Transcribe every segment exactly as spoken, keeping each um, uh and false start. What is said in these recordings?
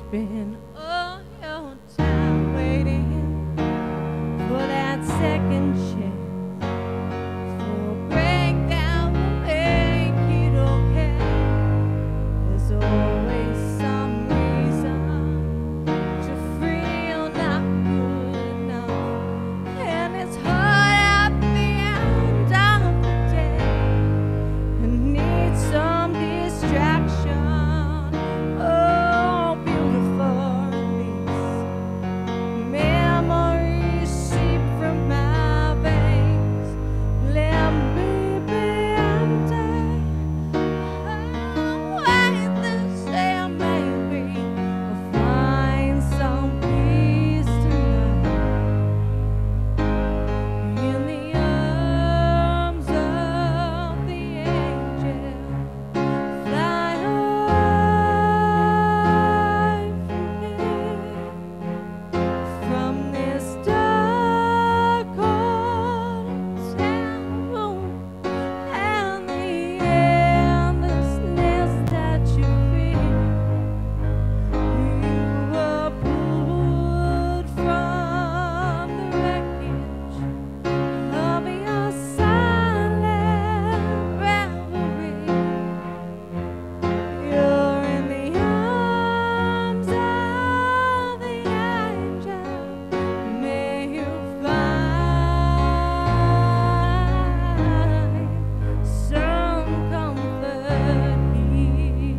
spend all your time waiting for that second chance, for a breakdown will make it okay. There's always some reason to feel not good enough, and it's hard at the end of the day and needs some distraction. Oh, beautiful release, memories seep from my veins. Let me be empty. Oh, weightless, and maybe I'll find some peace tonight in the arms of the angel. Fly away from this dark cold town and the endlessness that you feel. You were pulled from the wreckage of your silent reverie. You're in the arms of the angel. May you find some comfort here.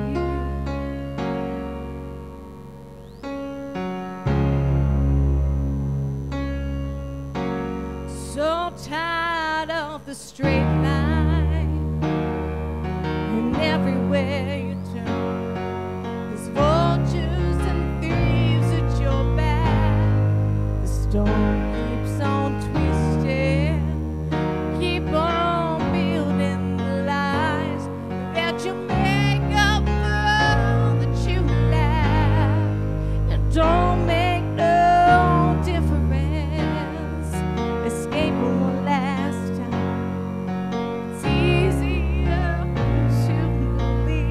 So tired of the straight line, and everywhere you turn, there's vultures and thieves at your back. The storm keeps on twisting, keep on building the lies that you make up for all that you lack. And don't make no difference. Escape won't last time. It's easier to believe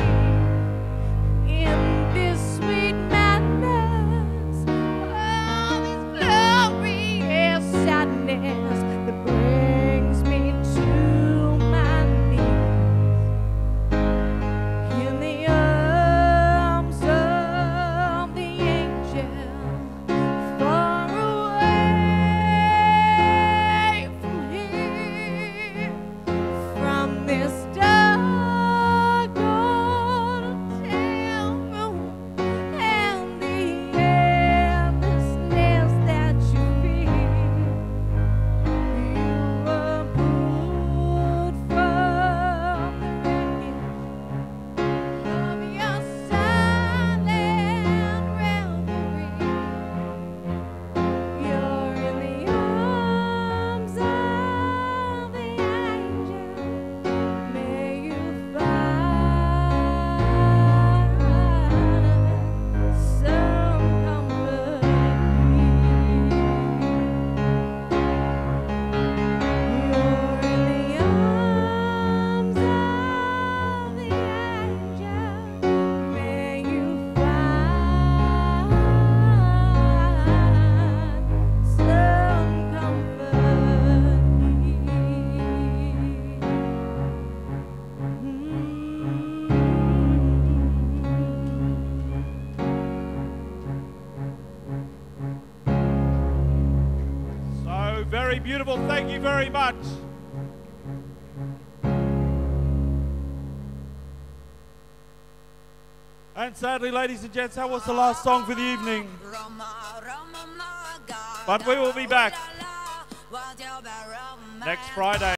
in this sweet madness, all this glorious sadness that brings me to my knees in the arms of the angel, far away from here, from this dark old town and the endlessness that you feel. You were pulled from the wreckage of your silent reverie. You're in the arms of the angel. May you find some comfort here. You're in the arms of the angel. May you find some comfort So very beautiful. Thank you very much. And sadly, ladies and gents, that was the last song for the evening. But we will be back next Friday.